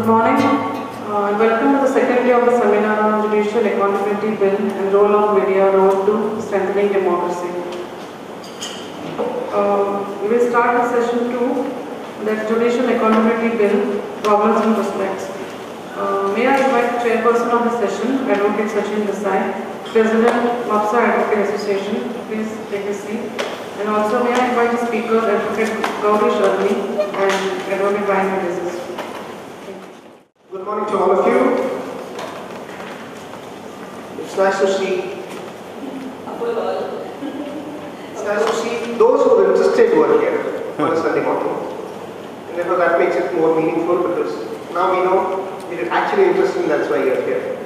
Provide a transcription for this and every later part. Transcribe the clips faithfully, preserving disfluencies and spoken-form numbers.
Good morning uh, and welcome to the second day of the seminar on Judicial Accountability Bill and Role of Media, Road to Strengthening Democracy. Uh, we will start with session two, that Judicial Accountability Bill, Problems and Prospects. Uh, may I invite Chairperson of the session, Advocate Sachin Desai, President, MAPSA Advocate Association, please take a seat. And also may I invite the speakers, Advocate Gaurish Admi and Advocate Ryan Menezes. Good morning to all of you. It's nice to see. It's nice to see those who are interested who are here on a Sunday morning. And therefore that makes it more meaningful because now we know it is actually interesting, that's why you're here.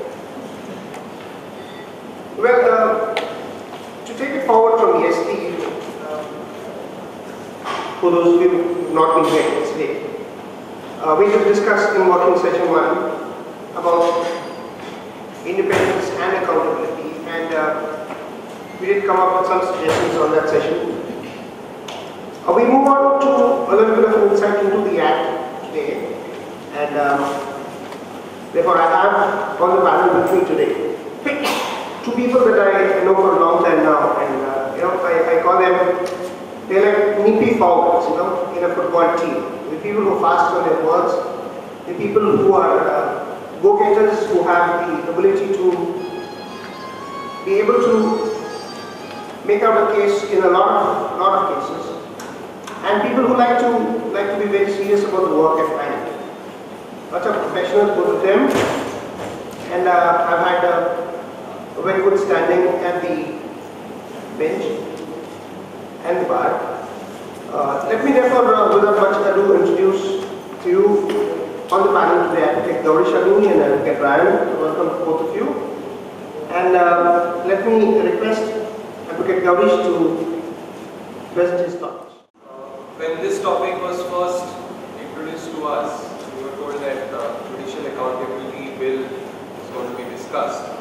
Well, uh, to take it forward from yesterday, uh, for those of you who have not been here yesterday, uh, we have discussed in working session one about independence and accountability, and uh, we did come up with some suggestions on that session. Uh, we move on to a little bit of an insight into the Act today, and um, therefore I have on the panel with me today two people that I know for a long time now, and uh, you know, I, I call them, they're like nippy forwards, you know, in a football team. The people who are fast on their words, the people who are uh, go-getters, who have the ability to be able to make out a case in a lot of, lot of cases, and people who like to like to be very serious about the work at hand. Lots of professionals, both of them, and uh, I've had a, a very good standing at the bench and the bar. Uh, let me therefore, uh, without much ado, introduce to you on the panel today Advocate Gaurish Admi and Advocate Ryan. Welcome to both of you. And uh, let me request Advocate Gaurish to present his thoughts. Uh, when this topic was first introduced to us, we were told that the Judicial Accountability Bill is going to be discussed.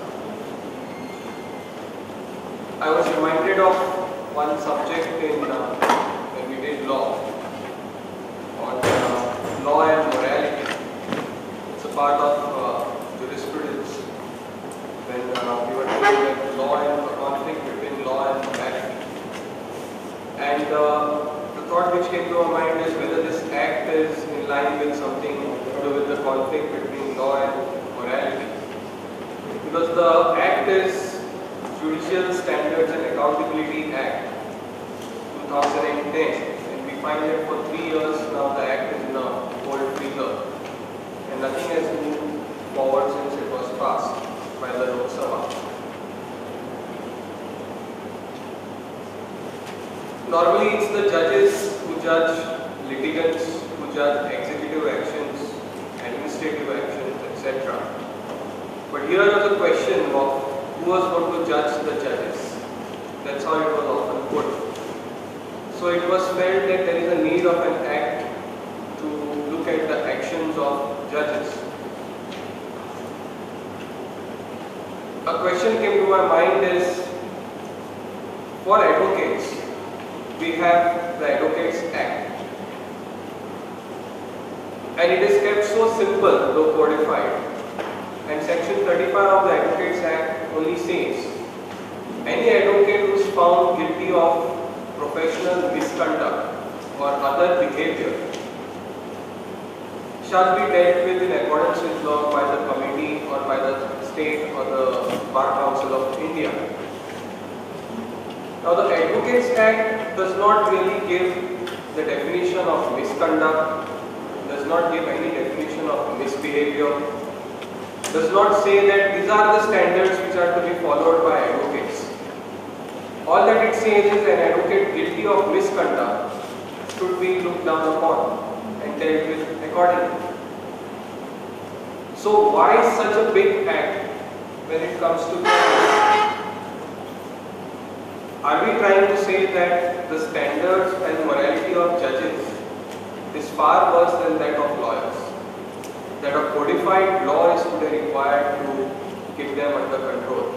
I was reminded of one subject in uh, when we did law, on uh, law and morality. It's a part of uh, jurisprudence, when uh, we were told that law and the conflict between law and morality. And uh, the thought which came to our mind is whether this act is in line with something to do with the conflict between law and morality. Because the act is Judicial Standards and Accountability Act two thousand ten, and we find that for three years now the act is in a old freezer, and nothing has moved forward since it was passed by the Lok Sabha. Normally it's the judges who judge litigants, who judge executive actions, administrative actions, et cetera. But here was a question of who was going to judge the judges. That's how it was often put. So it was felt that there is a need of an act to look at the actions of judges. A question came to my mind is, for advocates, we have the Advocates Act. And it is kept so simple, though codified. And section thirty-five of the Advocates Act only says, any advocate who is found guilty of professional misconduct or other behavior shall be dealt with in accordance with law by the committee or by the state or the Bar Council of India. Now the Advocates Act does not really give the definition of misconduct, does not give any definition of misbehavior, does not say that these are the standards which are to be followed by advocates. All that it says is an advocate guilty of misconduct should be looked down upon and dealt with accordingly. So why such a big act when it comes to justice? Are we trying to say that the standards and morality of judges is far worse than that of lawyers? That a codified law is today required to keep them under control?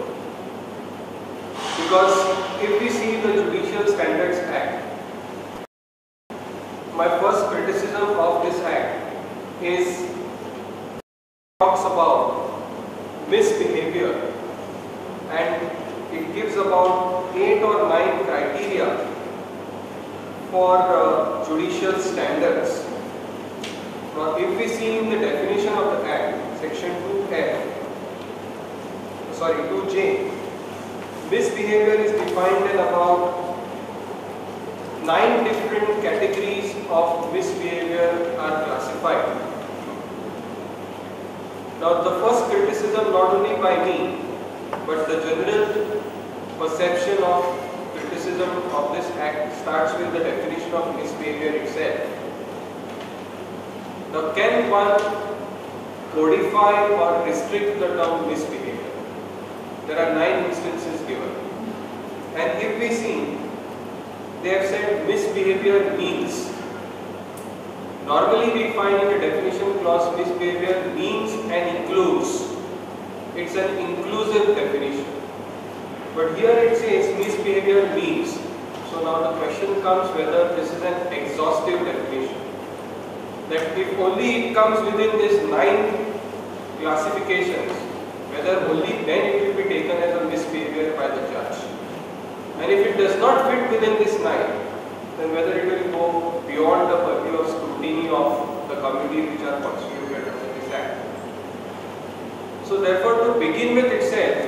Because if we see the Judicial Standards Act, my first criticism of this act is for uh, judicial standards. Now, if we see in the definition of the Act, section two F, sorry, two J, misbehavior is defined in about nine different categories of misbehavior are classified. Now, the first criticism, not only by me, but the general perception of criticism of this Act starts with the definition of misbehavior itself. Now, can one codify or restrict the term misbehavior? There are nine instances given. And if we see, they have said misbehavior means. Normally we find in the definition clause misbehavior means and includes. It's an inclusive definition. But here it says misbehavior means. So now the question comes whether this is an exhaustive definition. That if only it comes within these nine classifications, whether only then it will be taken as a misbehavior by the judge. And if it does not fit within this nine, then whether it will go beyond the purview of scrutiny of the committee which are constituted under this Act. So therefore, to begin with itself,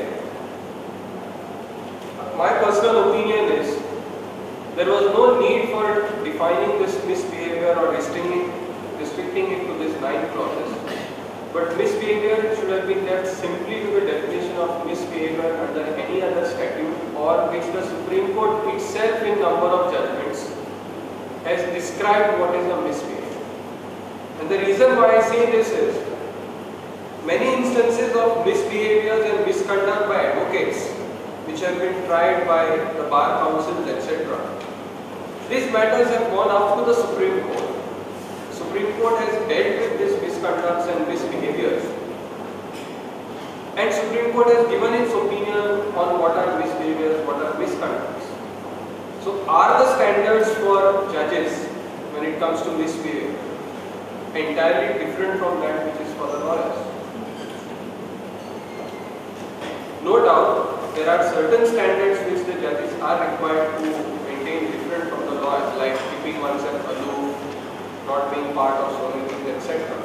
my personal opinion is there was no need for defining this misbehavior or restricting, restricting it to these nine clauses. But misbehavior should have been left simply to the definition of misbehavior under any other statute, or which the Supreme Court itself in number of judgments has described what is a misbehavior. And the reason why I say this is, many instances of misbehaviors and misconduct by advocates which have been tried by the bar councils, et cetera. These matters have gone up to the Supreme Court. The Supreme Court has dealt with these misconducts and misbehaviors. And Supreme Court has given its opinion on what are misbehaviors, what are misconducts. So are the standards for judges when it comes to misbehavior entirely different from that which is for the lawyers? No doubt, there are certain standards which the judges are required to maintain different from the lawyers, like keeping oneself aloof, not being part of so many things, et cetera.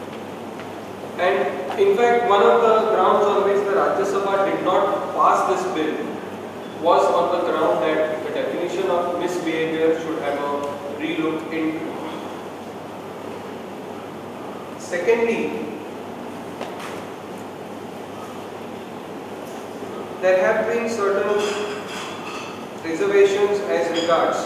And in fact, one of the grounds on which the Rajya Sabha did not pass this bill was on the ground that the definition of misbehavior should have a relook into. Secondly, there have been certain reservations as regards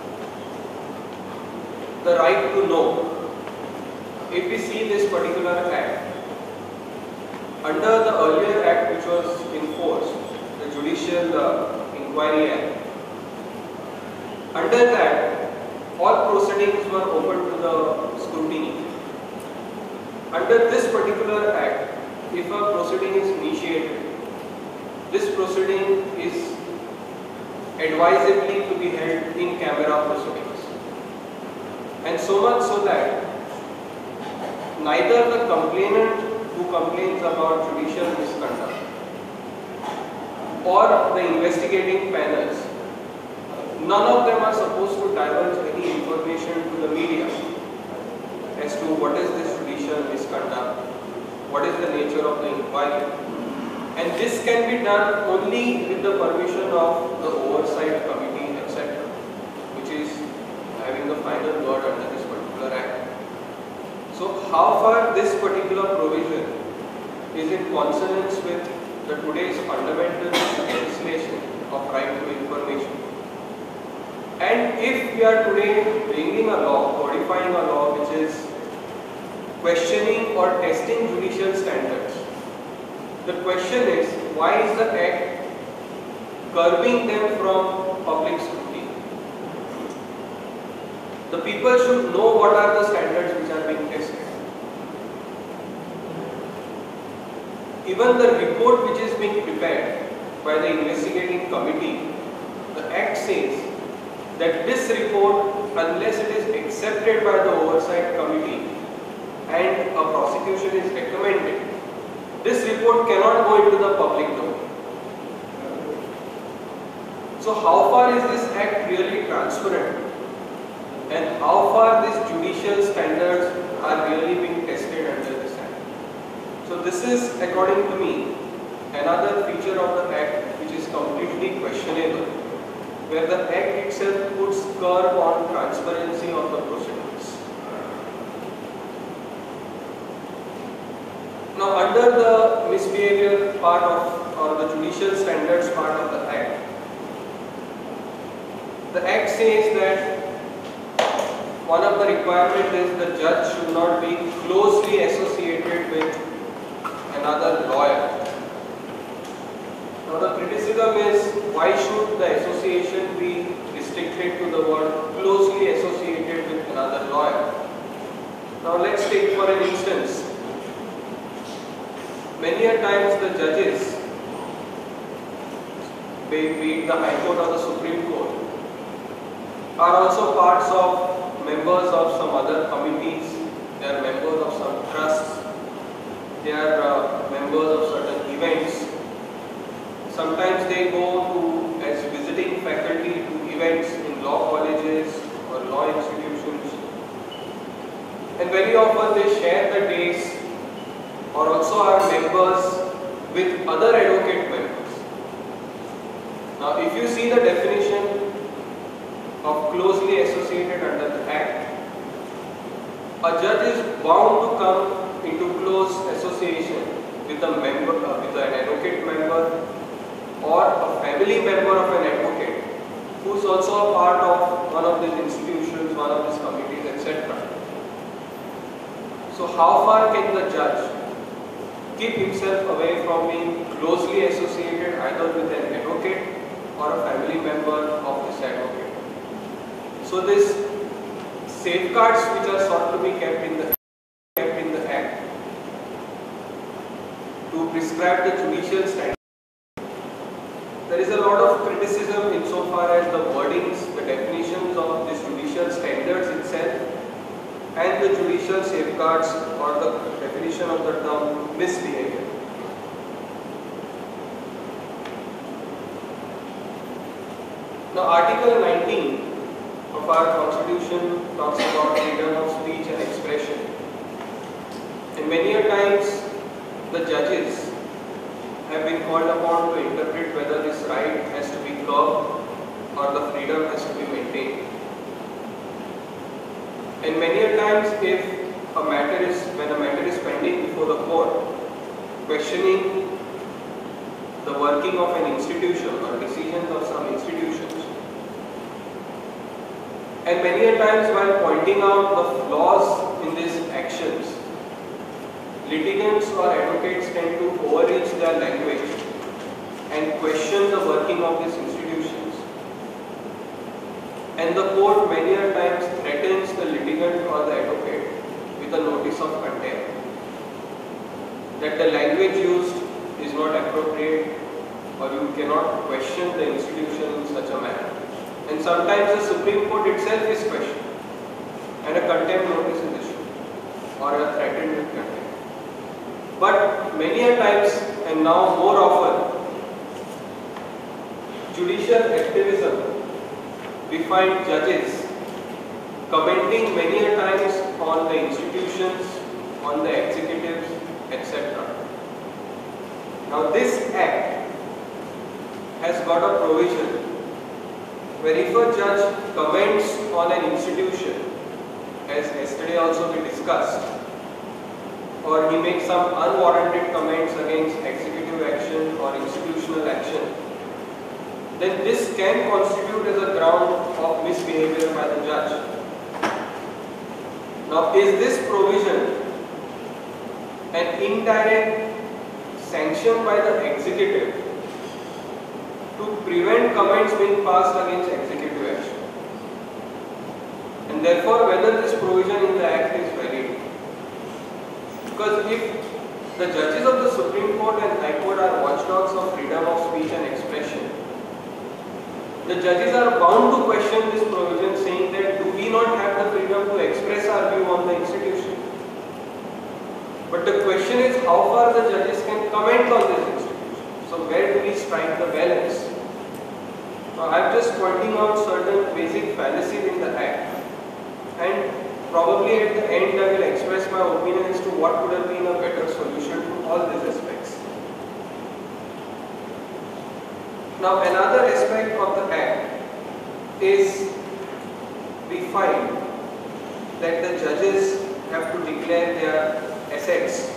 the right to know. If we see this particular Act, under the earlier Act which was in force, the Judicial uh, Inquiry Act, under that all proceedings were open to the scrutiny. Under this particular Act, if a proceeding is initiated, this proceeding is advisably to be held in camera proceedings. And so much so that neither the complainant who complains about judicial misconduct or the investigating panels, none of them are supposed to divulge any information to the media as to what is this judicial misconduct, what is the nature of the inquiry. And this can be done only with the permission of the oversight committee, et cetera, which is having the final word under this particular Act. So how far this particular provision is in consonance with the today's fundamental legislation of right to information? And if we are today bringing a law, codifying a law which is questioning or testing judicial standards, the question is, why is the Act curbing them from public scrutiny? The people should know what are the standards which are being tested. Even the report which is being prepared by the investigating committee, the Act says that this report, unless it is accepted by the oversight committee and a prosecution is recommended, this report cannot go into the public domain. So how far is this Act really transparent? So this is, according to me, another feature of the Act which is completely questionable, where the Act itself puts curb on transparency of the proceedings. Now, under the misbehavior part of, or the judicial standards part of the Act, the Act says that one of the requirements is the judge should not be closely associated with another lawyer. Now the criticism is, why should the association be restricted to the word closely associated with another lawyer? Now let's take for an instance, many a times the judges, be it the High Court or the Supreme Court, are also parts of members of some other committees, they are members of some trusts, they are uh, members of certain events. Sometimes they go to as visiting faculty to events in law colleges or law institutions, and very often they share the days or also are members with other advocate members. Now if you see the definition of closely associated under the Act, a judge is bound to come into close association with a member, uh, with an advocate member or a family member of an advocate who is also a part of one of these institutions, one of these committees, et cetera. So how far can the judge keep himself away from being closely associated either with an advocate or a family member of this advocate? So these safeguards which are sought to be kept in the kept in the Act to prescribe the judicial standard. There is a lot of criticism insofar as the wordings, the definitions of these judicial standards itself, and the judicial safeguards or the definition of the term misbehavior. Now Article nineteen of our Constitution talks about freedom of speech and expression. And many a times the judges have been called upon to interpret whether this right has to be curbed or the freedom has to be maintained. And many a times if a matter is, when a matter is pending before the court, questioning the working of an institution or decisions of some institutions, and many a times while pointing out the flaws in these actions, litigants or advocates tend to overreach their language and question the working of these institutions. And the court many a times threatens the litigant or the advocate with a notice of contempt, that the language used is not appropriate or you cannot question the institution in such a manner. And sometimes the Supreme Court itself is questioned and a contempt notice is issued or a threatened with contempt. But many a times, and now more often, judicial activism, we find judges commenting many a times on the institutions, on the executives, et cetera. Now this Act has got a provision where if a judge comments on an institution, as yesterday also we discussed, or he makes some unwarranted comments against executive action or institutional action, then this can constitute as a ground of misbehavior by the judge. Now, is this provision an indirect sanction by the executive to prevent comments being passed against executive action? And therefore, whether this provision in the Act is valid? Because if the judges of the Supreme Court and High Court are watchdogs of freedom of speech and expression, the judges are bound to question this provision, saying that do we not have the freedom to express our view on the institution? But the question is how far the judges can comment on this institution. So where do we strike the balance? Now I am just pointing out certain basic fallacies in the Act, and probably at the end I will express my opinion as to what would have been a better solution to all these aspects. Now another aspect of the Act is we find that the judges have to declare their assets.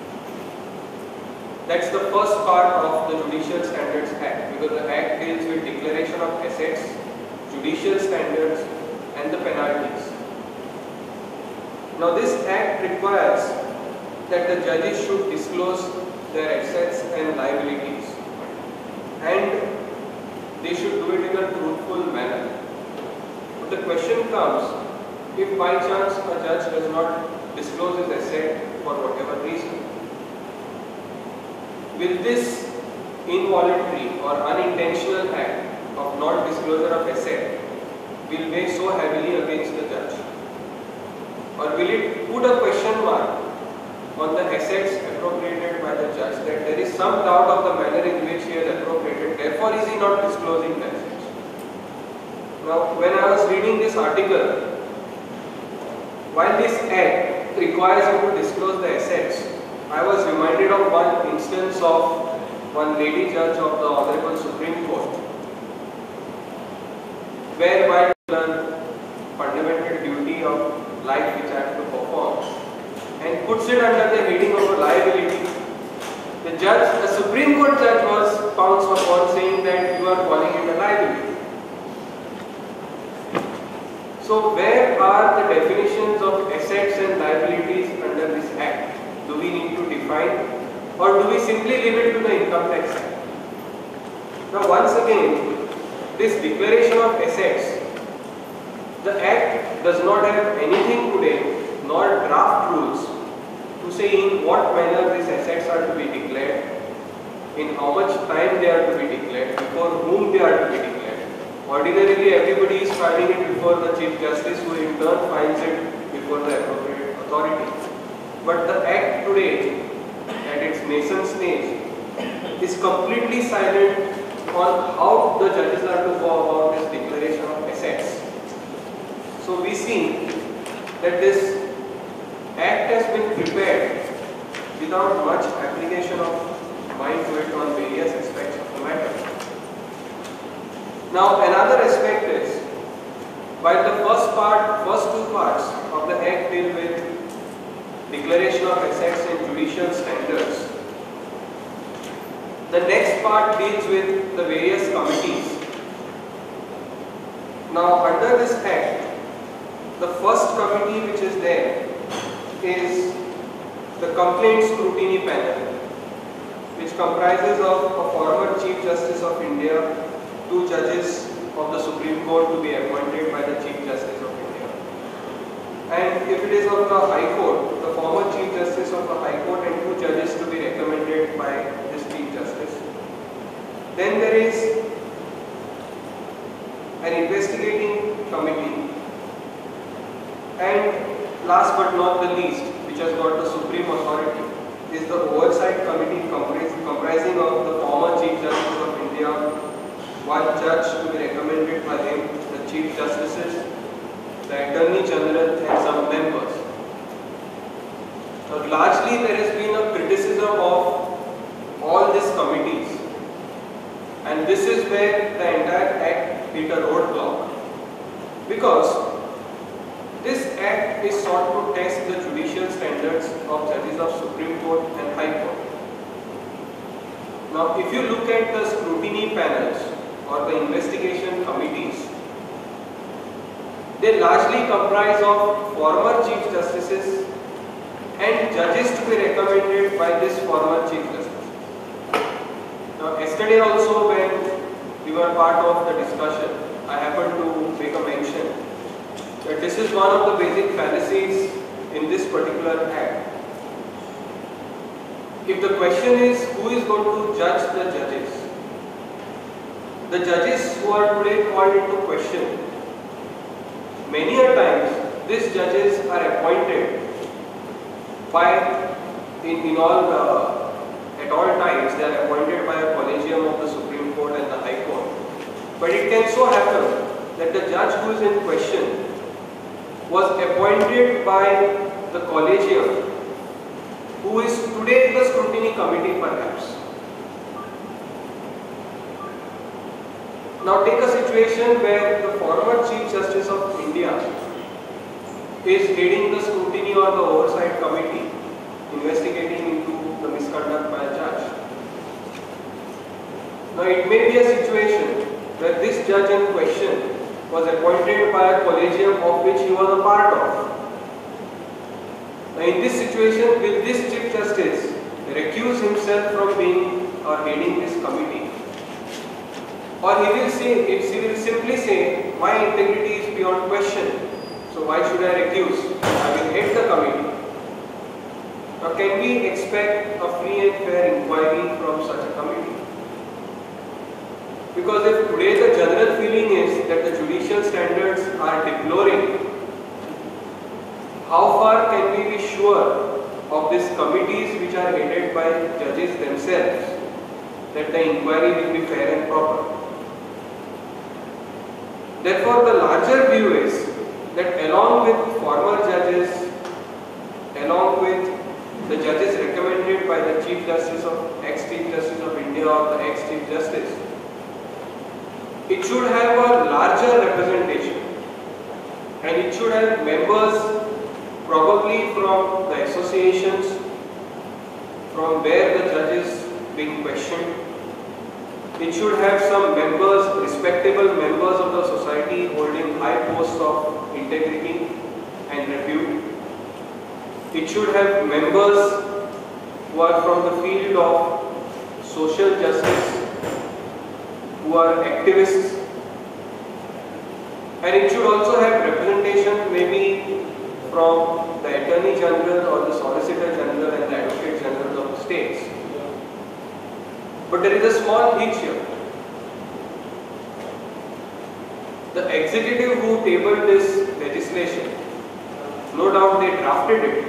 That's the first part of the Judicial Standards Act, because the Act deals with declaration of assets, judicial standards and the penalties. Now this Act requires that the judges should disclose their assets and liabilities, and they should do it in a truthful manner. But the question comes, if by chance a judge does not disclose his asset for whatever reason, will this involuntary or unintentional act of non-disclosure of asset will weigh so heavily against the judge? Or will it put a question mark on the assets appropriated by the judge, that there is some doubt of the manner in which he has appropriated, therefore is he not disclosing the assets? Now, when I was reading this article, while this Act requires you to disclose the assets, I was reminded of one instance of one lady judge of the Honorable Supreme Court, whereby the fundamental duty of life which I have to perform, and puts it under the heading of a liability. The judge, the Supreme Court judge, was pounced upon saying that you are calling it a liability. So where are the definitions of assets and liabilities under this Act? Do we need to define, or do we simply leave it to the Income Tax Act? Now once again, this declaration of assets, the Act does not have anything today, nor draft rules, to say in what manner these assets are to be declared, in how much time they are to be declared, before whom they are to be declared. Ordinarily, everybody is filing it before the Chief Justice, who in turn files it before the appropriate authority. But the Act today, at its nascent stage, is completely silent on how the judges are to go about this declaration of assets. So we see that this Act has been prepared without much application of mind to it on various aspects of the matter. Now another aspect is, while the first part, first two parts of the Act deal with declaration of assets and judicial standards, the next part deals with the various committees. Now under this Act, the first committee which is there is the Complaint Scrutiny Panel, which comprises of a former Chief Justice of India, two judges of the Supreme Court to be appointed by the Chief Justice of India. And if it is of the High Court, the former Chief Justice of the High Court and two judges to be recommended by this Chief Justice. Then there is an investigating committee, and last but not the least, which has got the supreme authority, is the Oversight Committee comprising of the former Chief Justice of India, one judge to be recommended by him, the Chief Justices, the Attorney General and some members. Now, largely there has been a criticism of all these committees, and this is where the entire Act hit a roadblock, because this Act is sought to test the judicial standards of judges of Supreme Court and High Court. Now, if you look at the scrutiny panels or the investigation committees, they largely comprise of former Chief Justices and judges to be recommended by this former Chief Justice. Now, yesterday also when we were part of the discussion, I happened to make a mention that this is one of the basic fallacies in this particular Act. If the question is who is going to judge the judges, the judges who are today called into question, many a times these judges are appointed by, in, in all, uh, at all times they are appointed by a collegium of the Supreme Court and the High Court. But it can so happen that the judge who is in question was appointed by the collegium, who is today break the scrutiny committee perhaps. Now take a situation where the former Chief Justice of India is heading the scrutiny or the oversight committee investigating into the misconduct by a judge. Now it may be a situation where this judge in question was appointed by a collegium of which he was a part of. Now in this situation, will this Chief Justice recuse himself from being or heading this committee? Or he will say, he will simply say, my integrity is beyond question, so why should I recuse? I will head the committee. Now can we expect a free and fair inquiry from such a committee? Because if today the general feeling is that the judicial standards are deploring, how far can we be sure of these committees which are headed by judges themselves that the inquiry will be fair and proper? Therefore, the larger view is that along with former judges, along with the judges recommended by the Chief Justice of ex-Chief Justice of India or the ex-Chief Justice, it should have a larger representation and it should have members probably from the associations from where the judge is being questioned. It should have some members, respectable members of the society holding high posts of integrity and repute. It should have members who are from the field of social justice, who are activists, and it should also have representation maybe from the Attorney General or the Solicitor General and the Advocate General of the states. But there is a small hitch here. The executive who tabled this legislation, no doubt they drafted it.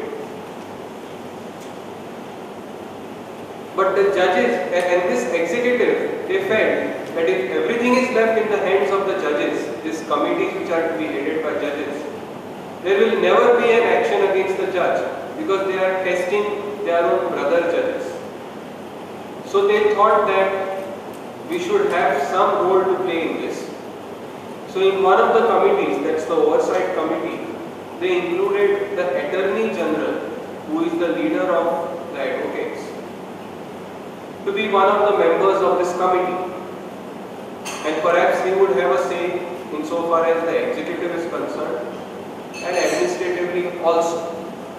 But the judges and this executive, they felt that if everything is left in the hands of the judges, these committees which are to be headed by judges, there will never be an action against the judge because they are testing their own brother judges. So they thought that we should have some role to play in this. So in one of the committees, that's the oversight committee, they included the Attorney General, who is the leader of the advocates, to be one of the members of this committee. And perhaps he would have a say insofar as the executive is concerned and administratively also.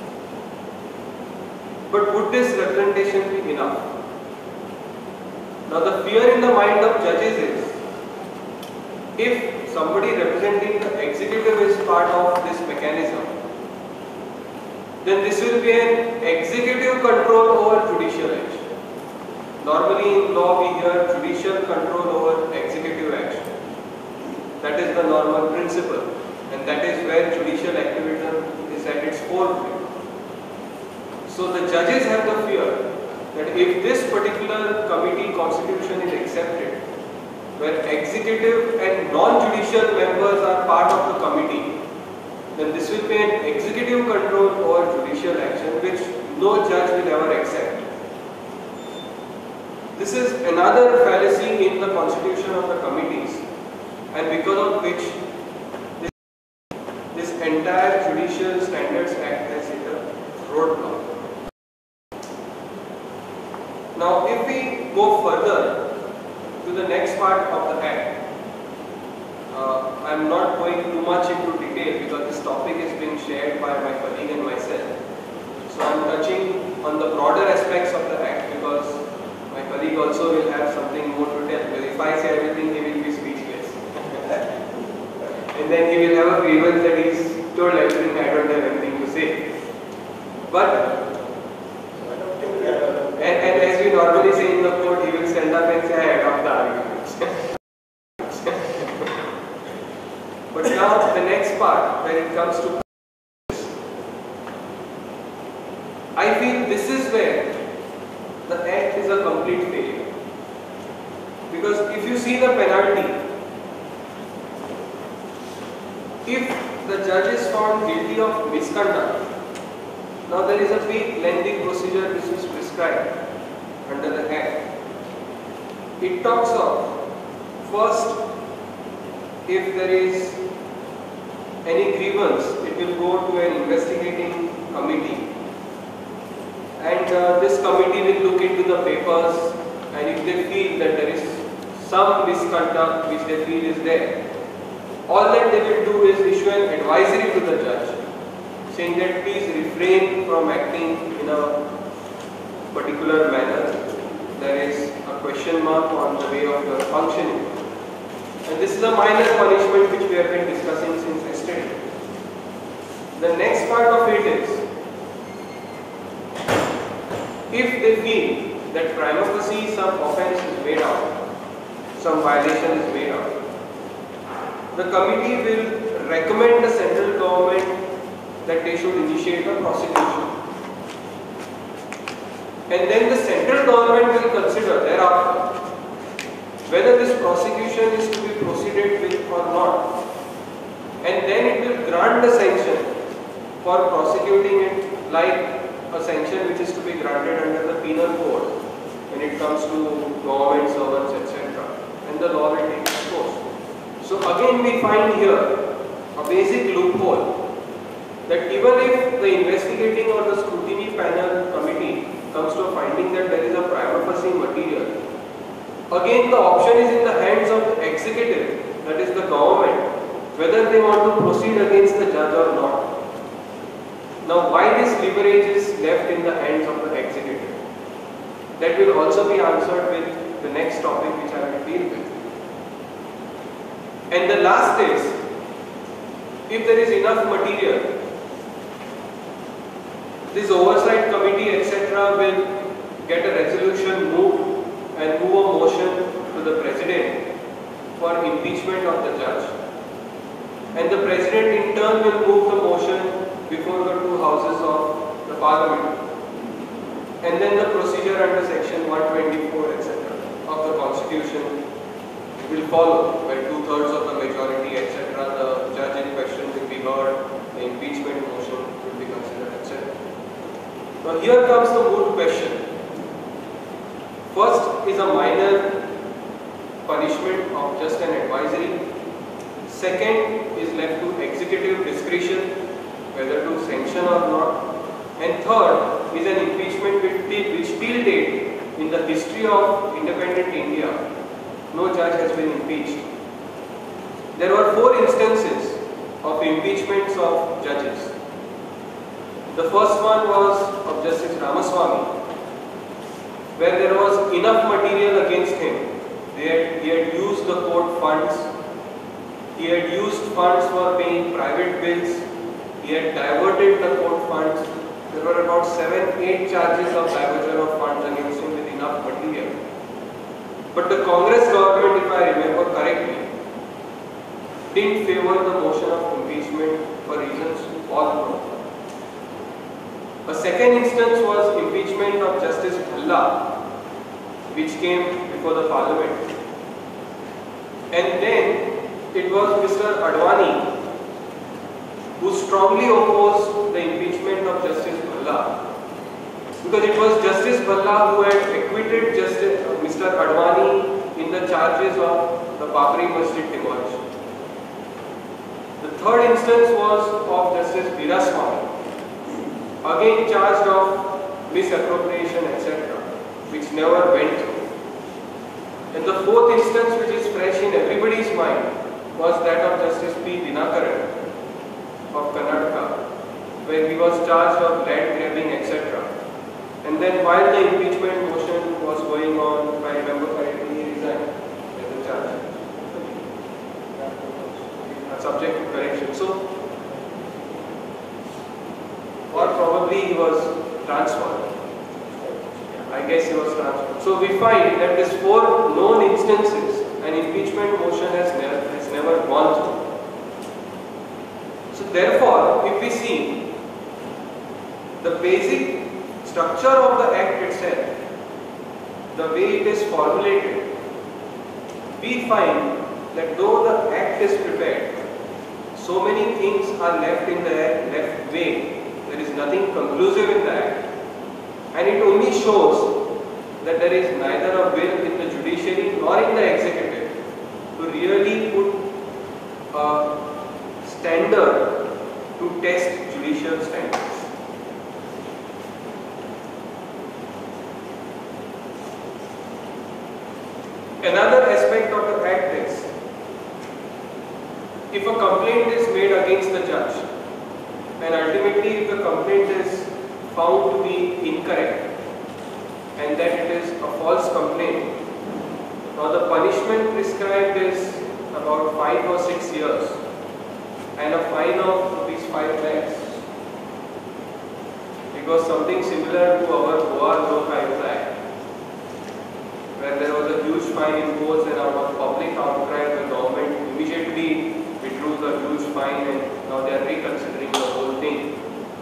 But would this representation be enough? Now the fear in the mind of judges is, if somebody representing the executive is part of this mechanism, then this will be an executive control over judicial action. Normally in law we hear judicial control over executive action. That is the normal principle, and that is where judicial activism is at its forefront. So the judges have the fear that if this particular committee constitution is accepted, where executive and non-judicial members are part of the committee, then this will be an executive control over judicial action which no judge will ever accept. This is another fallacy in the constitution of the committees, and because of which this, this entire Judicial Standards Act has hit a roadblock. Now if we go further to the next part of the Act, uh, I am not going too much into detail because this topic is being shared by my colleague and myself. So I am touching on the broader aspects of the Act because my colleague also will have something more to tell. Because if I say everything, he will be speechless. And then he will have a grievance that he's told everything, I don't have anything to say. But And, and as we normally say in the court, he will stand up and say, I adopt the arguments. But now the next part, when it comes to I feel this is where the Act is a complete failure. Because if you see the penalty, if the judge is found guilty of misconduct, now there is a big lengthy procedure which is prescribed described under the Act. It talks of, first, if there is any grievance, it will go to an investigating committee. And uh, this committee will look into the papers, and if they feel that there is some misconduct which they feel is there, all that they will do is issue an advisory to the judge, saying that please refrain from acting in a particular manner. There is a question mark on the way of your functioning. And this is a minor punishment which we have been discussing since yesterday. The next part of it is, if they feel that prima facie some offence is made out, some violation is made out, the committee will recommend the central government that they should initiate a prosecution. And then the central government will consider thereafter whether this prosecution is to be proceeded with or not. And then it will grant the sanction for prosecuting it, like a sanction which is to be granted under the penal code when it comes to government servants, et cetera. And the law will take its course. So again we find here a basic loophole that even if the investigating or the scrutiny panel committee comes to a finding that there is a prima facie material, again the option is in the hands of the executive, that is the government, whether they want to proceed against the judge or not. Now why this leverage is left in the hands of the executive? That will also be answered with the next topic which I will deal with. And the last is, if there is enough material, this oversight committee et cetera will get a resolution moved and move a motion to the president for impeachment of the judge. And the president in turn will move the motion before the two houses of the parliament. And then the procedure under section one twenty-four et cetera of the constitution will follow, where two-thirds of the majority et cetera the judge in question will be heard, the impeachment motion will be considered et cetera. Now here comes the moot question. First is a minor punishment of just an advisory. Second is left to executive discretion whether to sanction or not. And third is an impeachment which till date in the history of independent India, no judge has been impeached. There were four instances of impeachments of judges. The first one was of Justice Ramaswamy, where there was enough material against him. They had, he had used the court funds, he had used funds for paying private bills, he had diverted the court funds. There were about seven, eight charges of diversion of funds against him with enough material. But the Congress government, if I remember correctly, didn't favor the motion of impeachment for reasons all known. A second instance was impeachment of Justice Bhalla, which came before the parliament. And then it was Mister Advani who strongly opposed the impeachment of Justice Bhalla, because it was Justice Bhalla who had acquitted Justice uh, Mister Advani in the charges of the Babri Masjid demolition. The third instance was of Justice Veeraswamy, again charged of misappropriation et cetera, which never went through. And the fourth instance, which is fresh in everybody's mind, was that of Justice P. Dinakaran of Karnataka, where he was charged of land grabbing et cetera. And then while the impeachment motion was going on, if I remember correctly, he resigned as a judge, subject to correction. So, or probably he was transferred. I guess he was transferred. So we find that these four known instances, an impeachment motion has never, has never gone through. So therefore, if we see the basic structure of the Act itself, the way it is formulated, we find that though the Act is prepared, so many things are left in the Act, left vague. There is nothing conclusive in the Act. And it only shows that there is neither a will in the judiciary nor in the executive to really put a standard to test judicial standards. Another aspect of the Act is, if a complaint is made against the judge and ultimately if the complaint is found to be incorrect and that it is a false complaint, now the punishment prescribed is about five or six years and a fine of rupees five lakhs. It was something similar to our Goa Lokaayuktha Act, where there was a huge fine imposed and out of public outcry the government immediately withdrew the huge fine and now they are reconsidering the whole thing.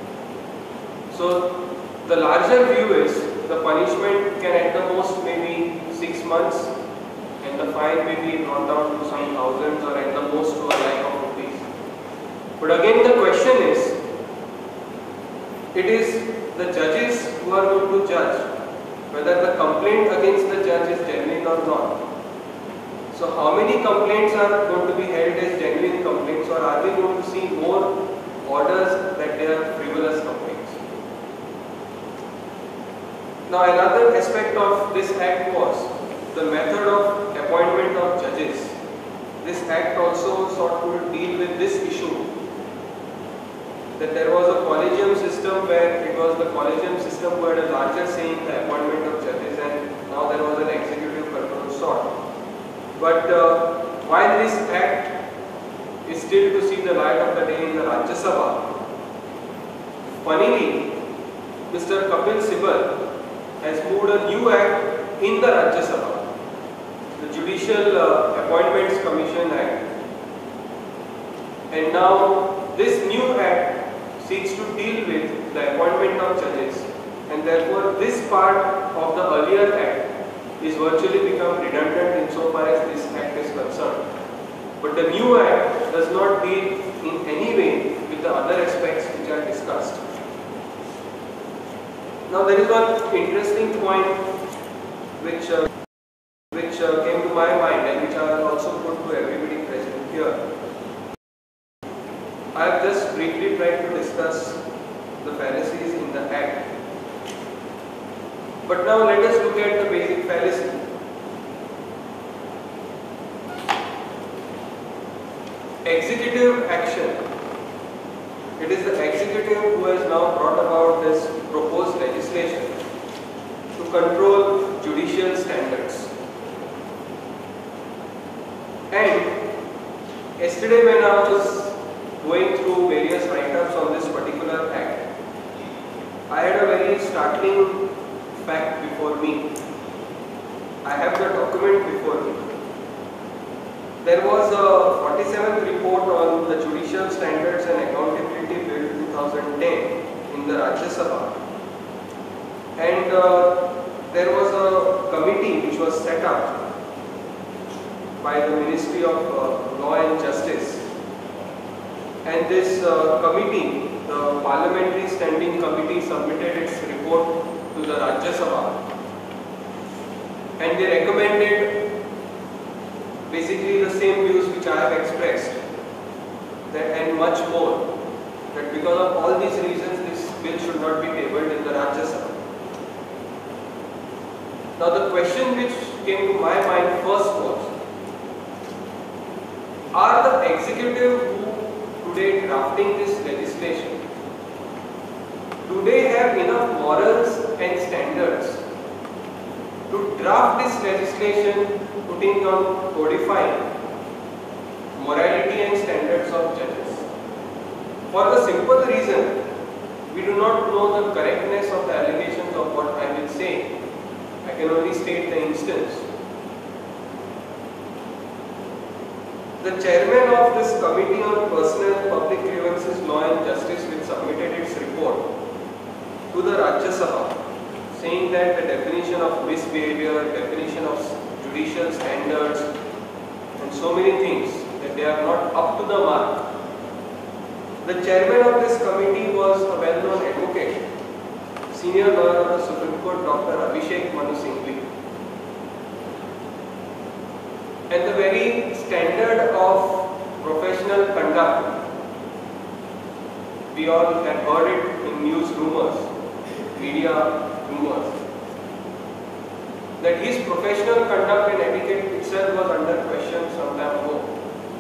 So the larger view is the punishment can at the most maybe six months and the fine may be brought down to some thousands or at the most to a lakh of rupees. But again the question is, it is the judges who are going to judge whether the complaint against the judge is genuine or not. So how many complaints are going to be held as genuine complaints, or are we going to see more orders that they are frivolous complaints? Now another aspect of this act was the method of appointment of judges. This act also sought to deal with this issue, that there was a collegium system where it was the collegium system who had a larger say in the appointment of judges, and now there was an executive control sought. But uh, while this act is still to see the light of the day in the Rajya Sabha, funnily, Mister Kapil Sibal has moved a new act in the Rajya Sabha, the Judicial uh, Appointments Commission Act. And now this new act seeks to deal with the appointment of judges, and therefore this part of the earlier act is virtually become redundant insofar as this act is concerned. But the new act does not deal in any way with the other aspects which are discussed. Now there is one interesting point which uh, which uh, came to my mind and which I will also put to everybody present here. I have just briefly tried to discuss the fallacies in the act. But now let us look at the basic fallacy. Executive action. It is the executive who has now brought about this proposed legislation to control judicial standards. And yesterday when I was going through various write-ups on this particular act, I had a very startling fact before me. I have the document before me. There was a forty-seventh report on the Judicial Standards and Accountability Bill two thousand ten in the Rajya Sabha, and uh, there was a committee which was set up by the Ministry of uh, Law and Justice, and this uh, committee, the Parliamentary Standing Committee, submitted its report to the Rajya Sabha, and they recommended basically the same views which I have expressed, that and much more, that because of all these reasons this bill should not be tabled in the Rajya Sabha. Now the question which came to my mind first was, are the executive who today drafting this legislation, do they have enough morals and standards to draft this legislation putting on codifying morality and standards of judges? For the simple reason, we do not know the correctness of the allegations of what I will say. I can only state the instance. The chairman of this Committee on Personal Public Grievances, Law and Justice, which submitted its report to the Rajya Sabha, saying that the definition of misbehavior, definition of judicial standards, and so many things, that they are not up to the mark. The chairman of this committee was a well-known advocate, senior lawyer of the Supreme put Doctor Abhishek Manu Singhvi. And the very standard of professional conduct, we all have heard it in news rumors, media rumors, that his professional conduct and etiquette itself was under question some time ago.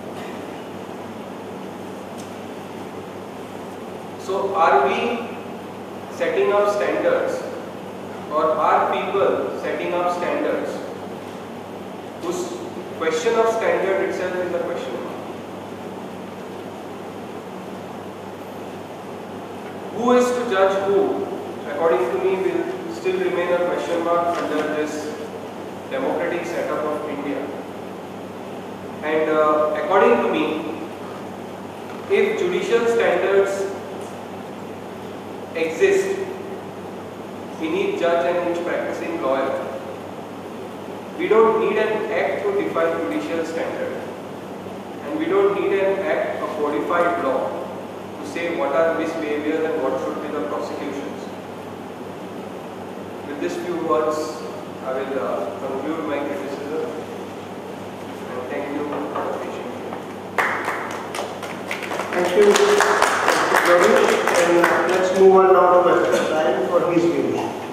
So are we setting up standards, or are people setting up standards whose question of standard itself is a question mark? Who is to judge who, according to me, will still remain a question mark under this democratic setup of India. And uh, according to me, if judicial standards exist in each judge and each practicing lawyer, we don't need an act to define judicial standard, and we don't need an act of codified law to say what are misbehaviors and what should be the prosecutions. With these few words, I will uh, conclude my criticism, and thank you for your patience. Thank you, Mister Ganesh. And let's move on now to Mister Ryan for his view.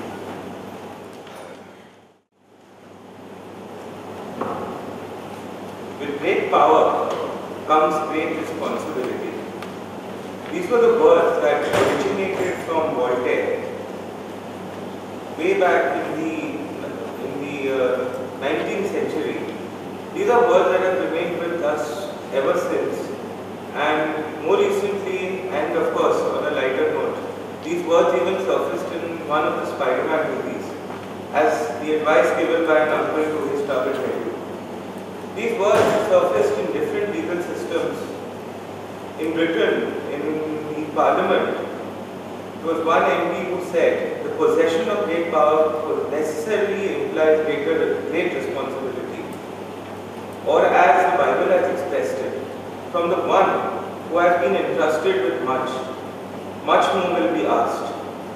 With great power comes great responsibility. These were the words that originated from Voltaire way back in the in the uh, nineteenth century. These are words that have remained with us ever since. And more recently, and of course on a lighter note, these words even surfaced in one of the Spider-Man movies as the advice given by an uncle to his stubborn nephew. These words surfaced in different legal systems. In Britain, in the Parliament, there was one M P who said the possession of great power necessarily implies greater, great responsibility. Or as the Bible has expressed it, from the one who has been entrusted with much, much more will be asked.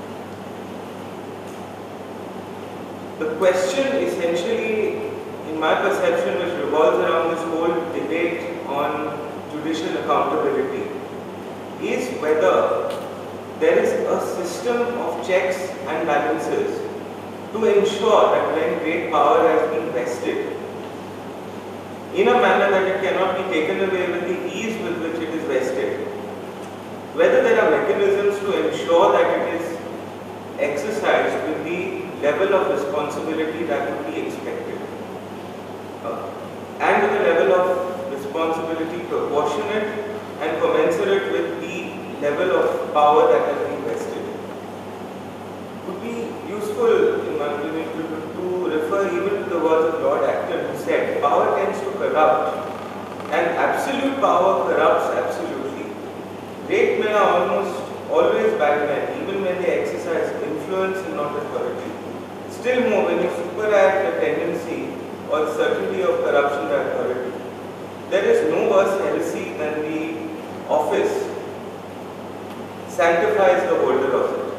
The question essentially, in my perception, which revolves around this whole debate on judicial accountability, is whether there is a system of checks and balances to ensure that when great power has been vested, in a manner that it cannot be taken away with the ease with which it is vested, whether there are mechanisms to ensure that it is exercised with the level of responsibility that would be expected, uh, and with a level of responsibility proportionate and commensurate with the level of power that has been vested. It would be useful, in my opinion, to, to refer even to the words of Lord Acton, who said, power tends to corrupt, and absolute power corrupts absolutely. Great men are almost always bad men, even when they exercise influence and not authority. Still more, when you superadd the tendency or certainty of corruption by authority, there is no worse heresy than the office sanctifies the holder of it.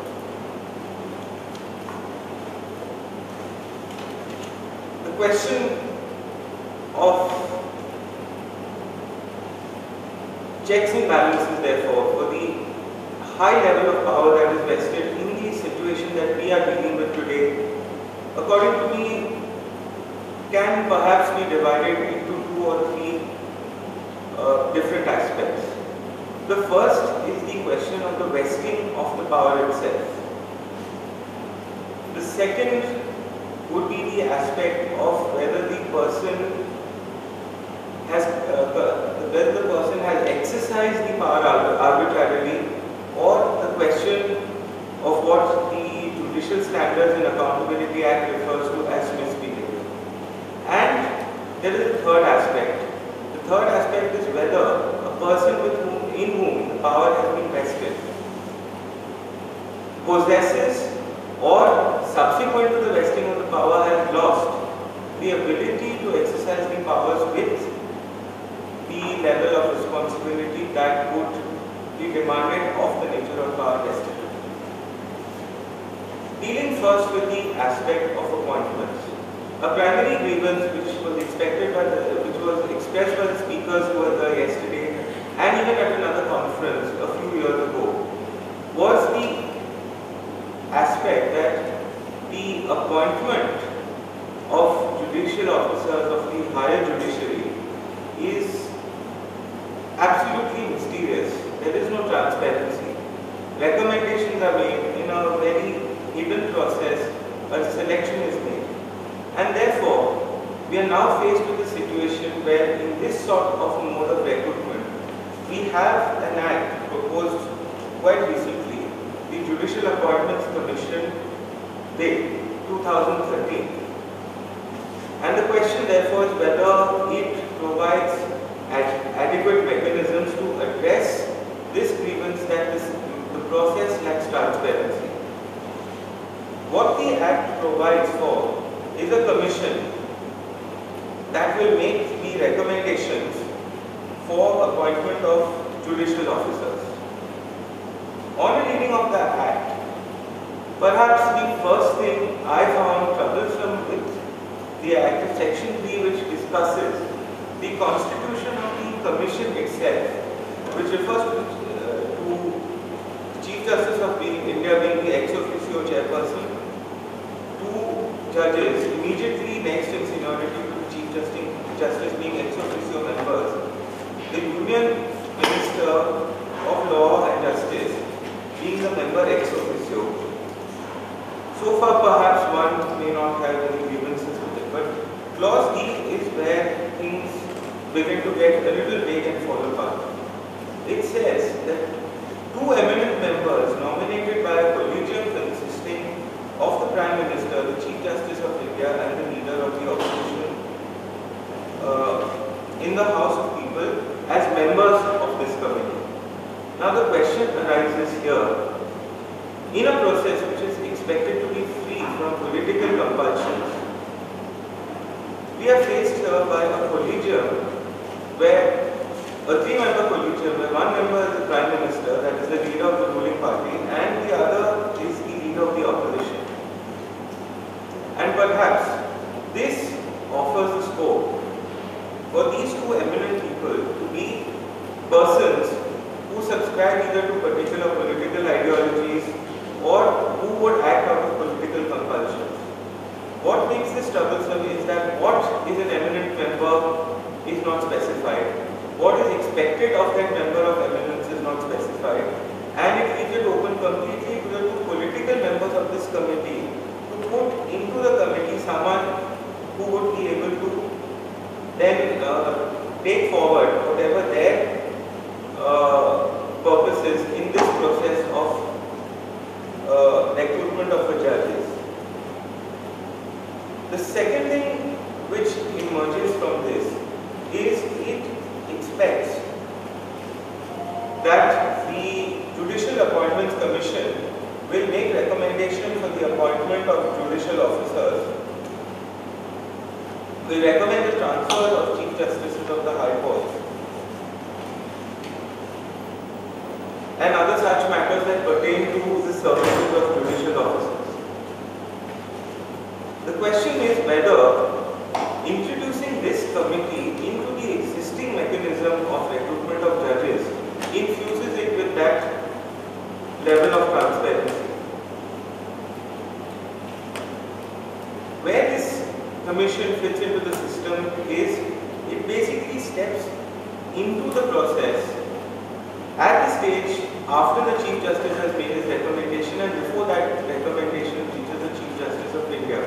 The question of checks and balances, therefore, for the high level of power that is vested in the situation that we are dealing with today, according to me, can perhaps be divided into two or three uh, different aspects. The first is the question of the vesting of the power itself. The second would be the aspect of whether the person has uh, whether the person has exercised the power arbitrarily, or the question of what the Judicial Standards and Accountability Act refers to as misbehavior. And there is a third aspect. The third aspect is whether a person with whom, in whom the power has been vested possesses, or subsequent to the vesting of the power has lost, the ability to exercise the powers with the level of responsibility that would be demanded of the nature of power vested. Dealing first with the aspect of appointments. A primary grievance which was expected by the, which was expressed by the speakers who were there yesterday and even at another conference a few years ago was the aspect that the appointment of judicial officers of the higher judiciary is absolutely mysterious. There is no transparency. Recommendations are made in a very hidden process. A selection is made. And therefore, we are now faced with a situation where in this sort of mode of recruitment, we have an act proposed quite recently, the Judicial Appointments Commission Bill two thousand thirteen. And the question therefore is whether it provides ad adequate mechanisms to address this grievance that this, the process lacks transparency. What the Act provides for is a commission that will make the recommendations for appointment of judicial officers. On a reading of the Act, perhaps the first thing I found troublesome with the Act is Section three, which discusses the constitution of the Commission itself, which refers to, uh, to Chief Justice of India being the ex officio chairperson, two judges immediately next in seniority to the Chief Justice, Justice being ex officio members, the Union Minister of Law and Justice being the member ex officio. So far perhaps one may not have any grievances with it, but clause D is where things begin to get a little vague and fall apart. It says that two eminent members nominated by a collegium consisting of the Prime Minister, the Chief Justice of India and the leader of the opposition uh, in the House of People as members of this committee. Now the question arises here, in a process which is expected to be free from political compulsions, we are faced here by a collegium where a three-member collegium where one member is the Prime Minister, that is the leader of the ruling party, and the other is the leader of the opposition. And perhaps this offers the scope for these two eminent people to be persons who subscribe either to particular political ideologies or who would act out of political compulsions. What makes this troublesome is that what is an eminent member is not specified. What is expected of that member of eminence is not specified. And it leaves it open completely to the two political members of this committee to put into the committee someone who would be able to then uh, take forward whatever their uh, purposes in this process of uh, recruitment of the judges. The second thing which emerges from this is it expects that the Judicial Appointments Commission will make recommendation for the appointment of judicial officers, will recommend the transfer of Chief Justices of the High Court and other such matters that pertain to the services of judicial officers. The question is whether introducing this committee into the existing mechanism of recruitment of judges infuses it with that level of transparency. Where this commission fits into the system is it basically steps into the process at the stage after the Chief Justice has made his recommendation and before that recommendation reaches the Chief Justice of India.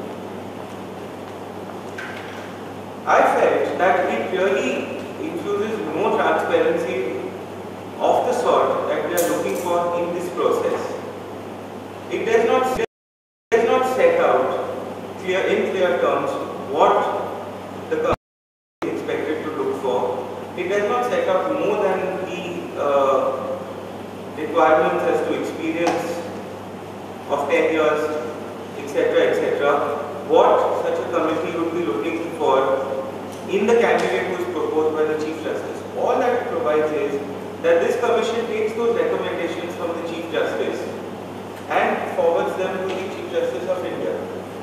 I felt that it really infuses more transparency of the sort that we are looking for in this process. It does not, it does not set out clear, in clear terms what the committee is expected to look for. It does not set out more than the uh, requirements as to experience of ten years, et cetera, et cetera. What such a committee would be looking for in the candidate who is proposed by the Chief Justice. All that it provides is that this commission takes those recommendations from the Chief Justice and forwards them to the Chief Justice of India.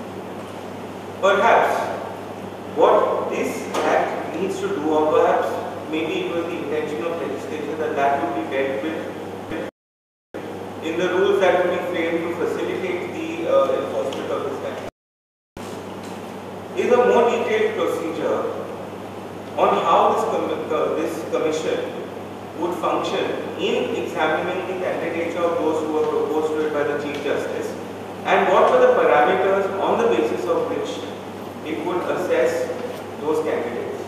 Perhaps what this Act needs to do, or perhaps maybe it was the intention of legislature that that would be dealt with in the rules that would be framed to facilitate the uh, enforcement of this Act, is a more detailed procedure on how this, com uh, this commission would function in examining the candidature of those who were proposed to it by the Chief Justice, and what were the parameters on the basis of which it would assess those candidates.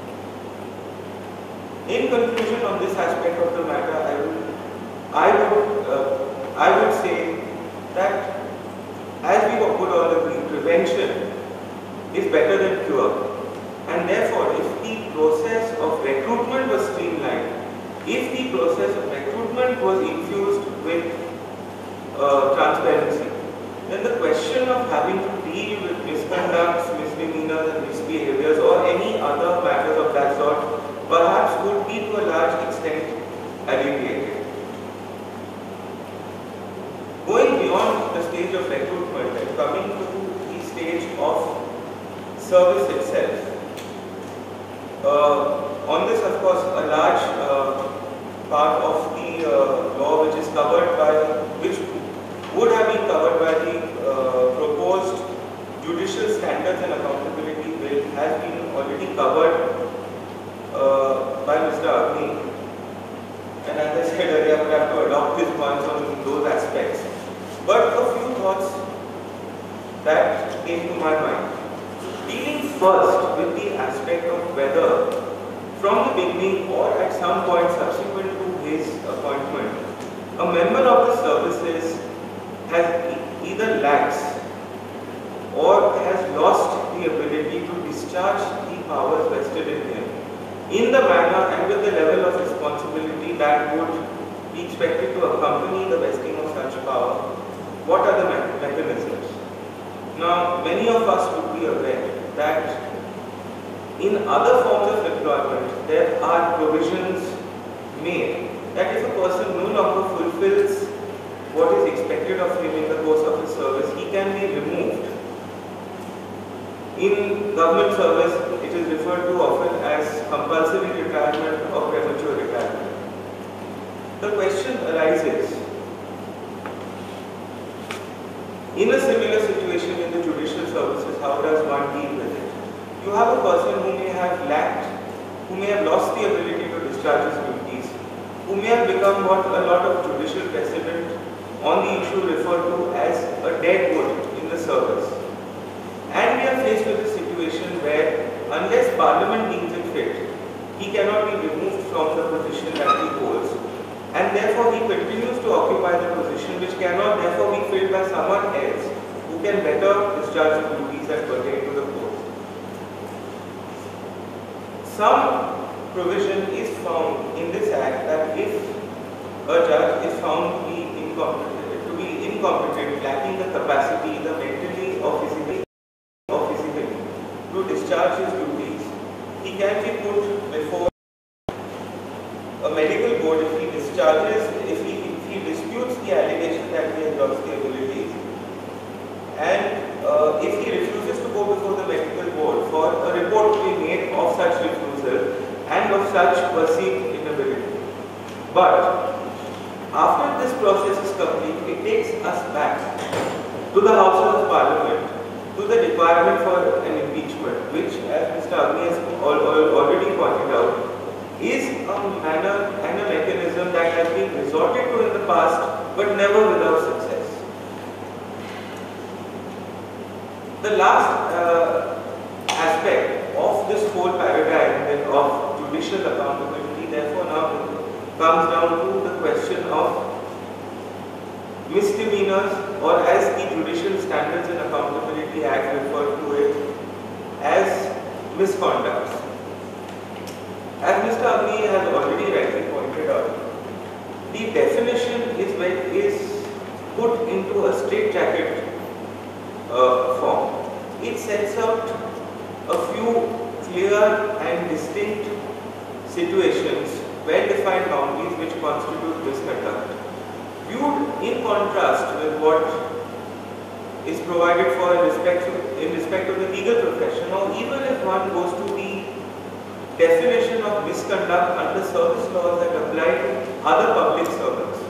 In conclusion on this aspect of the matter, I would, I would, uh, I would say that, as we were put all agree, prevention is better than cure, and therefore, if the process of recruitment was streamlined, if the process of recruitment was infused with uh, transparency, then the question of having to deal with misconducts, misdemeanors and misbehaviors or any other matters of that sort perhaps would be to a large extent alleviated. Going beyond the stage of recruitment and coming to the stage of service itself, uh, on this, of course, a large uh, part of the uh, law which is covered by, which would have been covered by the uh, proposed Judicial Standards and Accountability Bill has been already covered uh, by Mister Agni. And as I said earlier, I would have to adopt his points on those aspects. But a few thoughts that came to my mind. Dealing first with the aspect of whether from the beginning or at some point subsequent to his appointment, a member of the services has e either lacks or has lost the ability to discharge the powers vested in him in the manner and with the level of responsibility that would be expected to accompany the vesting of such power. What are the me mechanisms? Now, many of us would be aware that in other forms of employment, there are provisions made that if a person no longer fulfills what is expected of him in the course of his service, he can be removed. In government service, it is referred to often as compulsory retirement or premature retirement. The question arises, in a similar situation in the judicial services, how does one deal with it? You have a person who may have lacked, who may have lost the ability to discharge his duties, who may have become what a lot of judicial precedent on the issue referred to as a dead wood in the service. And we are faced with a situation where, unless Parliament deems it fit, he cannot be removed from the position that he holds, and therefore he continues to occupy the position which cannot therefore be filled by someone else who can better discharge the duties that pertain to the court. Some provision is found in this Act that if a judge is found to be incompetent, to be incompetent, lacking the capacity, either mentally or physically, or physically, to discharge his duties, he can be put before a medical board if he discharges, if he, if he disputes the allegation that he has lost the abilities, and uh, if he refuses to go before the medical board for a report to be made of such refusal and of such perceived inability. But after this process is complete, it takes us back to the Houses of Parliament, to the requirement for an impeachment, which, as Mister Agni has already pointed out, is a manner and a mechanism that has been resorted to in the past, but never without success. The last uh, aspect of this whole paradigm of judicial accountability, therefore, now comes down to the question of misdemeanors, or as the Judicial Standards and Accountability Act referred to it as misconducts. As Mister Agni has already rightly pointed out, the definition is, is put into a straitjacket uh, form. It sets out a few clear and distinct situations, well-defined boundaries which constitute misconduct. Viewed in contrast with what is provided for in respect to, in respect of the legal profession, or even if one goes to the definition of misconduct under service laws that apply to other public servants.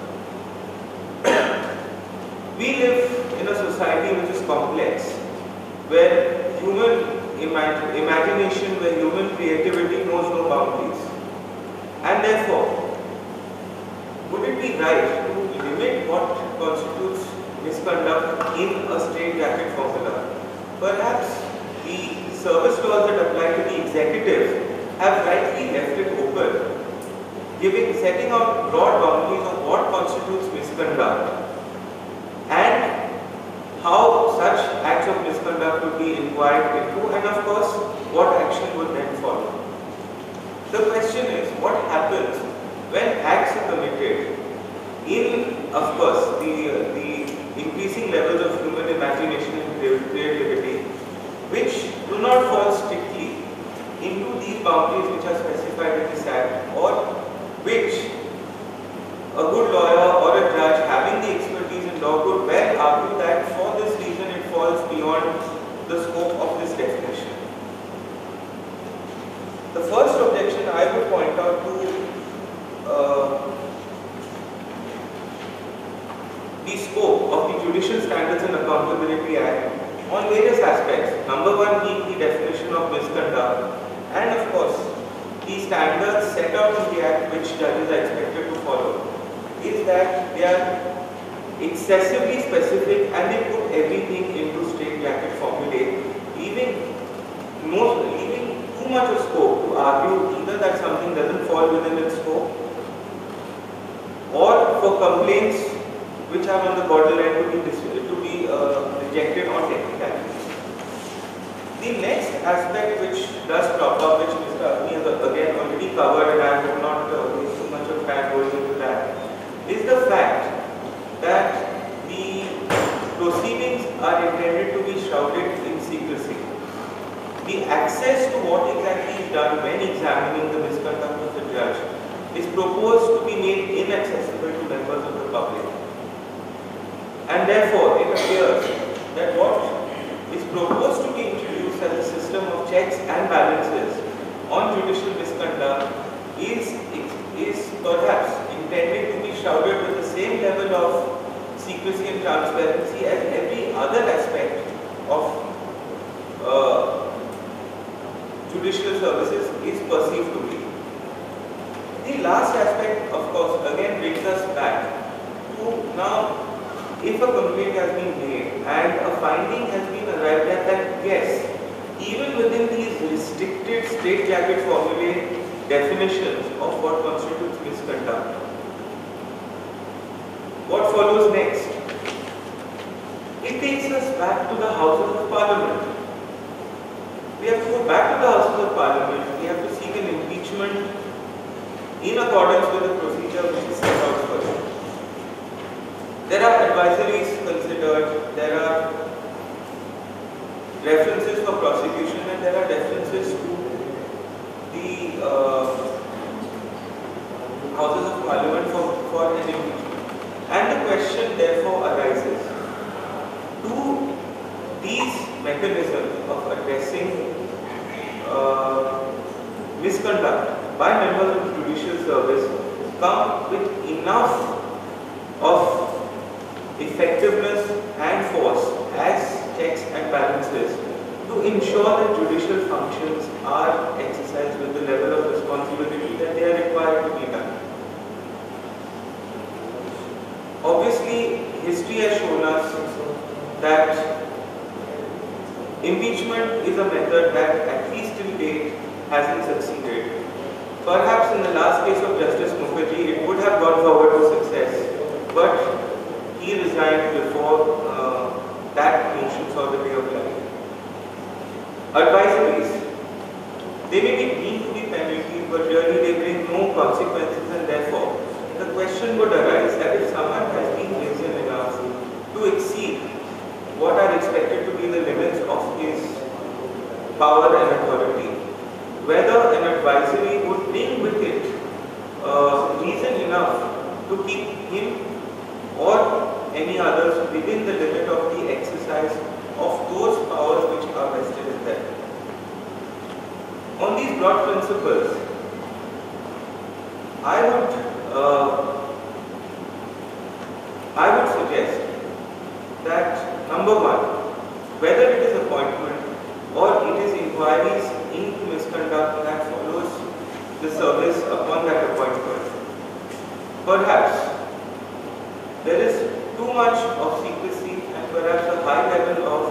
We live in a society which is complex, where human imag imagination, where human creativity knows no boundaries. And therefore, would it be right to limit what constitutes misconduct in a straitjacket formula? Perhaps the service laws that apply to the executive have rightly left it open, giving, setting out broad boundaries of what constitutes misconduct and how such acts of misconduct would be inquired into, and of course, what action would then follow. The question is, what happens when acts are committed in, of course, the, uh, the increasing levels of human imagination and creativity, which do not fall strictly into these boundaries which are specified in this Act, or which a good lawyer or a judge having the expertise in law could well argue that for this reason it falls beyond the scope of this definition. The first objection I would point out to uh, the scope of the Judicial Standards and Accountability Act on various aspects. Number one being the definition of misconduct, and of course the standards set out in the Act which judges are expected to follow, is that they are excessively specific and they put everything into straitjacket formulae, leaving, most, leaving too much of scope to argue either that something doesn't fall within its scope, or for complaints which are on the borderline to be, to be uh, rejected on technicality. The next aspect which does crop up, which Mister Agni has again already covered, and I will not uh, waste too much of time going into that, is the fact that the proceedings are intended to be shrouded in secrecy. The access to what exactly is done when examining the misconduct of the judge is proposed to be made inaccessible to members of the public. And therefore, it appears that what is proposed to be introduced as a system of checks and balances on judicial misconduct is, is perhaps intended to be shrouded with the same level of secrecy and transparency as every other aspect of uh, judicial services is perceived to be. The last aspect, of course, again brings us back to now, if a complaint has been made and a finding has been arrived at that yes, even within these restricted straitjacket formulae definitions of what constitutes misconduct, what follows next? It takes us back to the Houses of Parliament. We have to go back to the Houses of Parliament. We have to seek an impeachment in accordance with the procedure which is set out for it. There are advisories considered, there are references for prosecution, and there are references to the uh, Houses of Parliament for, for an impeachment. And the question therefore arises, do these mechanisms of addressing uh, misconduct by members of the judicial service come with enough of effectiveness and force as checks and balances to ensure that judicial functions are exercised with the level of responsibility that they are required to be done? Obviously, history has shown us that impeachment is a method that, at least till date, hasn't succeeded. Perhaps in the last case of Justice Mukherjee, it would have gone forward to success, but he resigned before uh, that motion saw the way of life. Advisories, they may be deemed to be penalties, but really they bring no consequences, and therefore the question would arise that if someone has been brazen enough to exceed what are expected to be the limits of his power and authority, whether an advisory would bring with it uh, reason enough to keep him or any others within the limit of the exercise of those powers which are vested in them. On these broad principles, I would uh, I would suggest that number one, whether it is appointment or it is inquiries into misconduct that follows the service upon that appointment, perhaps there is too much of secrecy and perhaps a high level of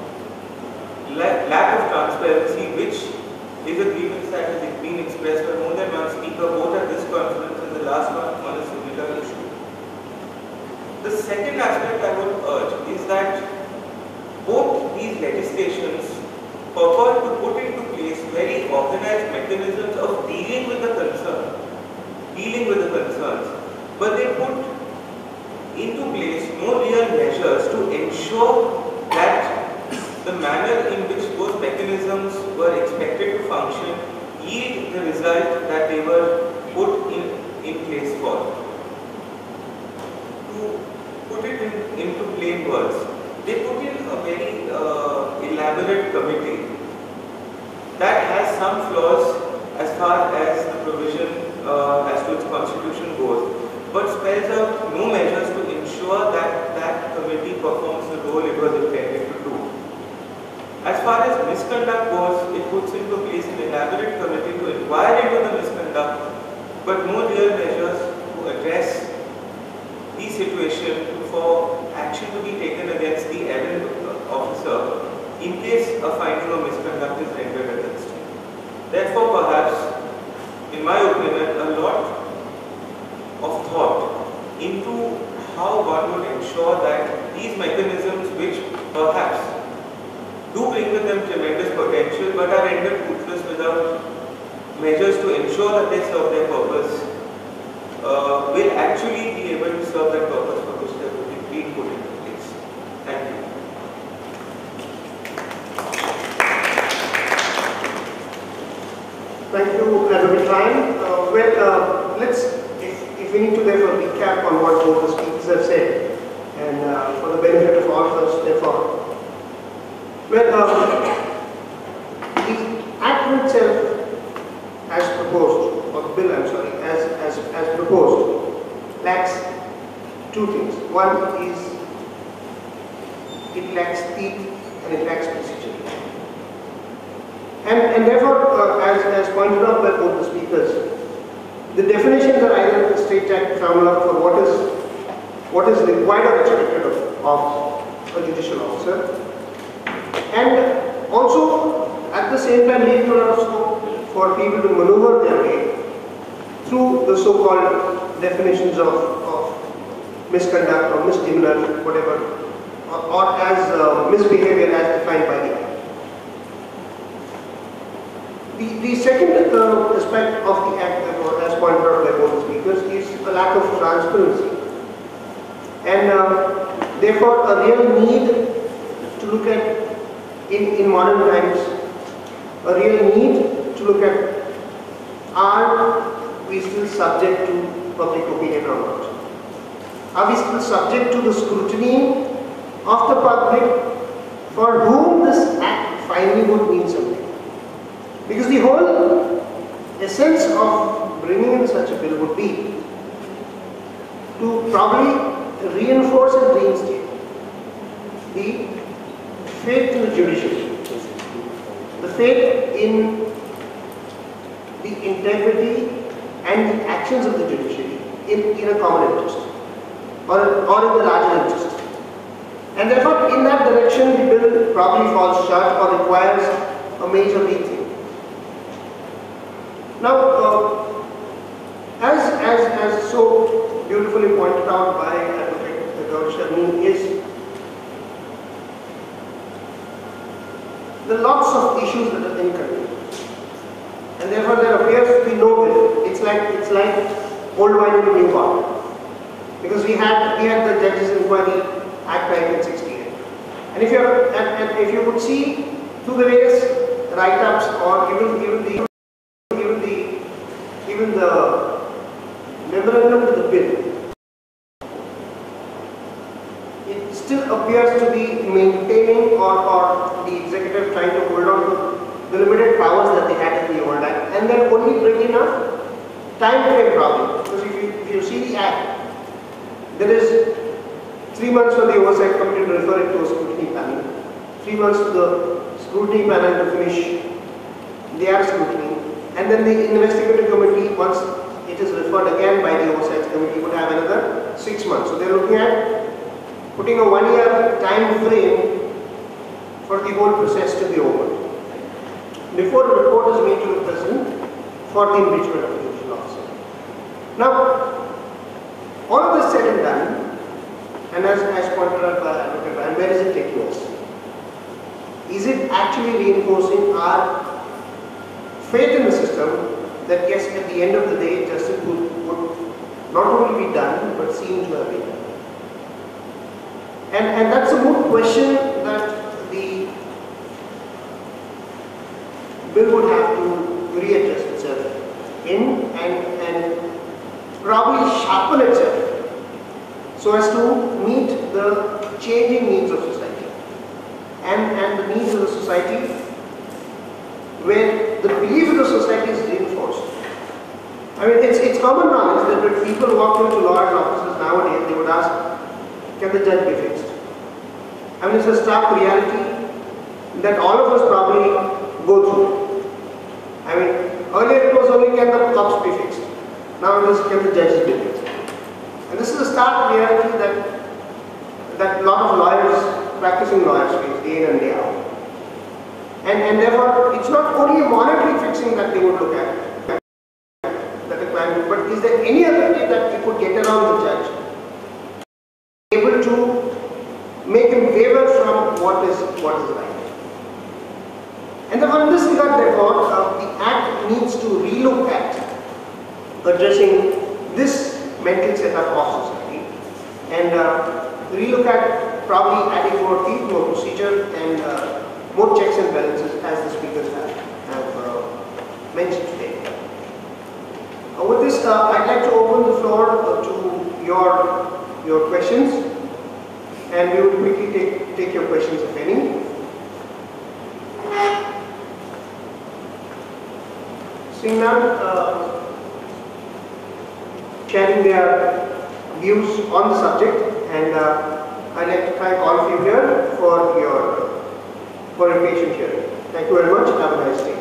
lack of transparency, which is a grievance that has been expressed by more than one speaker, both at this conference and the last one on a similar issue. The second aspect I would urge is that both these legislations purport to put into place very organized mechanisms of dealing with the concern, dealing with the concerns, but they put into place no real measures to ensure that the manner in which those mechanisms were expected to function yield the result that they were put in, in place for. To put it in, into plain words, they put in a very uh, elaborate committee that has some flaws as far as the provision uh, as to its constitution goes, but spells out no measures to ensure that that committee performs the role it was intended to do. As far as misconduct goes, it puts into place an elaborate committee to inquire into the misconduct, but no real measures to address the situation for action to be taken against the errant officer in case a finding of misconduct is rendered against him. Therefore, perhaps, in my opinion, a lot of thought into how one would ensure that these mechanisms, which perhaps do bring with them tremendous potential but are rendered toothless without measures to ensure that they serve their purpose, uh, will actually be able to serve that purpose for which they will be put into place. Thank you. Thank you, Reverend Ryan. Uh, well, uh, let's, if, if we need to therefore recap on what both the speakers have said, and uh, for the benefit of all of us, therefore, well, uh, the Act itself, as proposed, or the bill, I'm sorry, as, as, as proposed, lacks two things. One is it lacks teeth and it lacks procedure. And, and therefore, uh, as, as pointed out by both the speakers, the definitions are either the State Act formula for what is, what is required or expected of, of a judicial officer, and also at the same time leave a lot of scope for people to maneuver their way through the so-called definitions of, of misconduct or misdemeanor, whatever, or, or as uh, misbehavior as defined by the Act. The, the second uh, aspect of the Act, uh, as pointed out by both speakers, is a lack of transparency, and uh, therefore a real need to look at, in, in modern times, a real need to look at, are we still subject to public opinion or not? Are we still subject to the scrutiny of the public for whom this Act finally would mean something? Because the whole essence of bringing in such a bill would be to probably reinforce and reinstate the faith in the judiciary, the faith in the integrity and the actions of the judiciary in, in a common interest, or, or in the larger interest. And therefore, in that direction, the bill probably falls short or requires a major rethink. Now, uh, as, as, as so beautifully pointed out by Advocate Gaurav Sharmi, is there are lots of issues that are in country, and therefore there appears to be no bill. It's like it's like old wine in a new bottle, because we had we had the Judges Inquiry Act nineteen sixty-eight, and if you and, and if you would see through the various write-ups or even even the even the even the memorandum to the bill, still appears to be maintaining or, or the executive trying to hold on to the limited powers that they had in the old Act, and then only bring in a time frame problem. Because if you, if you see the Act, there is three months for the oversight committee to refer it to a scrutiny panel, three months for the scrutiny panel to finish their scrutiny, and then the investigative committee, once it is referred again by the oversight committee, would have another six months. So they are looking at putting a one-year time frame for the whole process to be over before a report is made to the President for the impeachment of the judicial officer. Now, all of this said and done, and as, as pointed out by Advocate Ryan, where is it taking us? Is it actually reinforcing our faith in the system that yes, at the end of the day, justice would, would not only be done, but seem to have been done? And, and that's a moot question that the bill would have to readjust itself in and, and probably sharpen itself so as to meet the changing needs of society and, and the needs of the society where the belief of the society is reinforced. I mean, it's, it's common knowledge that when people walk into lawyers' offices nowadays, they would ask, can the judge be fixed? I mean, it's a stark reality that all of us probably go through. I mean, earlier it was only can the cops be fixed. Now it is can the judges be fixed. And this is a stark reality that that a lot of lawyers, practicing lawyers face day in and day out. And, and therefore, it's not only a monetary fixing that they would look at, that the client, but is there any other way that you could get around the judge, able to make him waver from what is what is right? And therefore, in this regard, therefore, uh, the Act needs to relook at addressing this mental setup of society and uh, relook at probably adding more teeth, more procedure, and uh, more checks and balances, as the speakers have, have uh, mentioned today. Uh, with this, uh, I'd like to open the floor uh, to your, your questions, and we will quickly take, take your questions, if any. Seeing none, uh, sharing their views on the subject, and uh, I'd like to thank all of you here for your for your patient hearing. Thank you very much. Have a nice day.